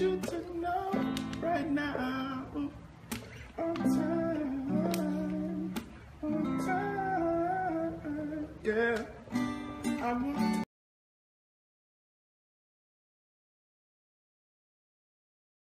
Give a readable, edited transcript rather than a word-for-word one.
you to know right now, on time, yeah. I want